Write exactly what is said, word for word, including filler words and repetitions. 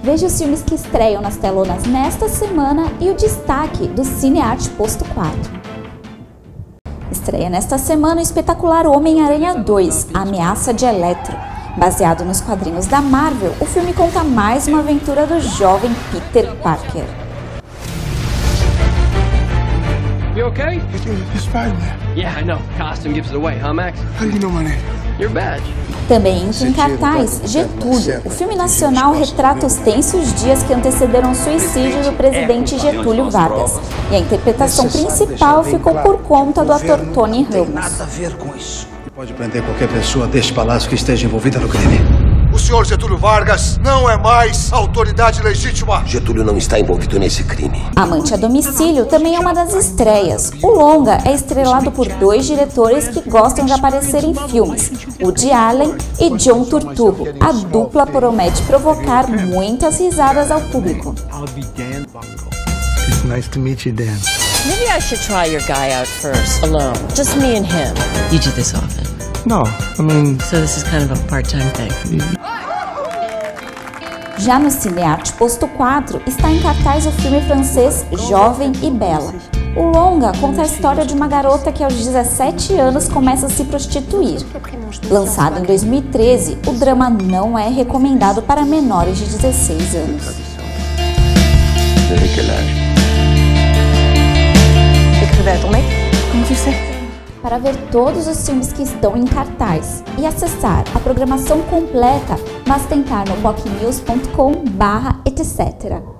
Veja os filmes que estreiam nas telonas nesta semana e o destaque do Cinearte Posto quatro. Estreia nesta semana o espetacular Homem-Aranha dois, A Ameaça de Electro. Baseado nos quadrinhos da Marvel, o filme conta mais uma aventura do jovem Peter Parker. You okay? It's Spider-Man. Yeah, I know. Costume gives it away, huh, Max? How do you know my name? Your badge. Também entra em cartaz Getúlio. O filme nacional retrata os tensos dias que antecederam o suicídio do presidente Getúlio Vargas. E a interpretação principal ficou por conta do ator Tony Ramos. Nada a ver com isso. Pode prender qualquer pessoa deste palácio que esteja envolvida no crime. O senhor Getúlio Vargas não é mais a autoridade legítima. Getúlio não está envolvido nesse crime. Amante a Domicílio também é uma das estreias. O longa é estrelado por dois diretores que gostam de aparecer em filmes, Woody Allen e John Turturro. A dupla promete provocar muitas risadas ao público. It's nice to meet you, Dan. Maybe I should try your guy out first, alone. Just me and him. You do this often? No, I mean... So this is kind of a part-time thing. Já no Cinearte Posto quatro está em cartaz o filme francês Jovem e Bela. O longa conta a história de uma garota que aos dezessete anos começa a se prostituir. Lançado em dois mil e treze, o drama não é recomendado para menores de dezesseis anos. Para ver todos os filmes que estão em cartaz e acessar a programação completa, basta entrar no bocnews ponto com barra etcétera.